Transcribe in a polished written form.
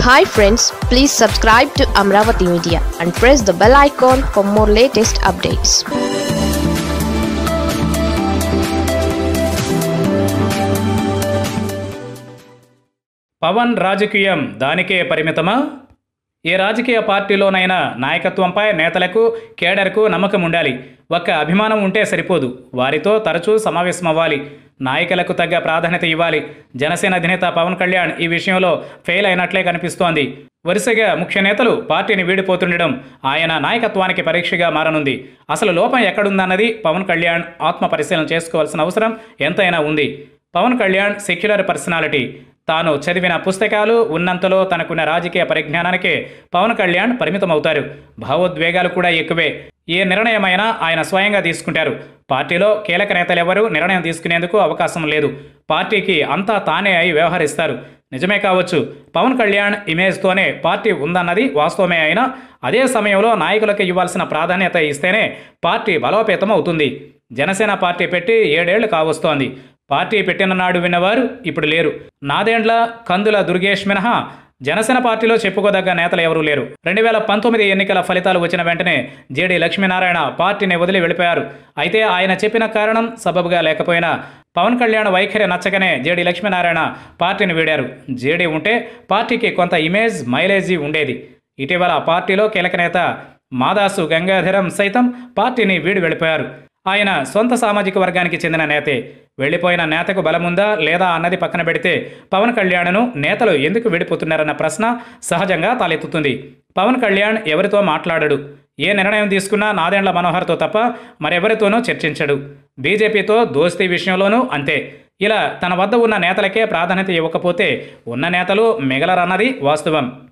Hi friends, please subscribe to Amravati Media and press the bell icon for more latest updates. Pawan రాజకీయం దానికే పరిమితమా? ఏ రాజకీయ పార్టీలోనైనా నాయకత్వంపై నేతలకు కేడర్కు నమ్మకం ఉండాలి. ఒక్క అభిమానం ఉంటే సరిపోదు, వారితో తరచూ సమావేశమవ్వాలి, నాయకులకు తగ్గ ప్రాధాన్యత ఇవ్వాలి. జనసేన అధినేత పవన్ కళ్యాణ్ ఈ విషయంలో ఫెయిల్ అయినట్లే కనిపిస్తోంది. వరుసగా ముఖ్య నేతలు పార్టీని వీడిపోతుండడం ఆయన నాయకత్వానికి పరీక్షగా మారనుంది. అసలు లోపం ఎక్కడుందన్నది పవన్ కళ్యాణ్ ఆత్మ పరిశీలన చేసుకోవాల్సిన అవసరం ఎంతైనా ఉంది. Pawan Kalyan secular personality. తాను చదివిన పుస్తకాలు ఉన్నంతలో తనకున్న రాజకీయ పరిజ్ఞానానికే పవన్ కళ్యాణ్ పరిమితమవుతారు. భావోద్వేగాలు కూడా ఎక్కువే. ఏ నిర్ణయమైనా ఆయన స్వయంగా తీసుకుంటారు. పార్టీలో కీలక నేతలెవరూ నిర్ణయం తీసుకునేందుకు అవకాశం లేదు. పార్టీకి అంతా తానే అయి వ్యవహరిస్తారు. నిజమే కావచ్చు, పవన్ కళ్యాణ్ ఇమేజ్తోనే పార్టీ ఉందన్నది వాస్తవమే. అయినా అదే సమయంలో నాయకులకు ఇవ్వాల్సిన ప్రాధాన్యత ఇస్తేనే పార్టీ బలోపేతం అవుతుంది. జనసేన పార్టీ పెట్టి 7 ఏళ్లు కావస్తోంది. పార్టీ పెట్టిన నాడు విన్నవారు ఇప్పుడు లేరు. నాదేండ్ల కందుల దుర్గేష్ మినహా జనసేన పార్టీలో చెప్పుకోదగ్గ నేతలు ఎవరూ లేరు. 2019 ఎన్నికల ఫలితాలు వచ్చిన వెంటనే జేడీ లక్ష్మీనారాయణ పార్టీని వదిలి వెళ్ళిపోయారు. అయితే ఆయన చెప్పిన కారణం సబబుగా లేకపోయినా పవన్ కళ్యాణ్ వైఖరి నచ్చకనే జేడీ లక్ష్మీనారాయణ పార్టీని వీడారు. జేడీ ఉంటే పార్టీకి కొంత ఇమేజ్ మైలేజీ ఉండేది. ఇటీవల పార్టీలో కీలక నేత మాదాసు గంగాధరం సైతం పార్టీని వీడి వెళ్ళిపోయారు. ఆయన సొంత సామాజిక వర్గానికి చెందిన నేతే. వెళ్ళిపోయిన నేతకు బలముందా లేదా అన్నది పక్కన పెడితే పవన్ కళ్యాణ్ను నేతలు ఎందుకు విడిపోతున్నారన్న ప్రశ్న సహజంగా తలెత్తుతుంది. పవన్ కళ్యాణ్ ఎవరితో మాట్లాడడు. ఏ నిర్ణయం తీసుకున్నా నాదెండ్ల మనోహర్తో తప్ప మరెవరితోనూ చర్చించడు. బీజేపీతో దోస్తీ విషయంలోనూ అంతే. ఇలా తన వద్ద ఉన్న నేతలకే ప్రాధాన్యత ఇవ్వకపోతే ఉన్న నేతలు మిగలరన్నది వాస్తవం.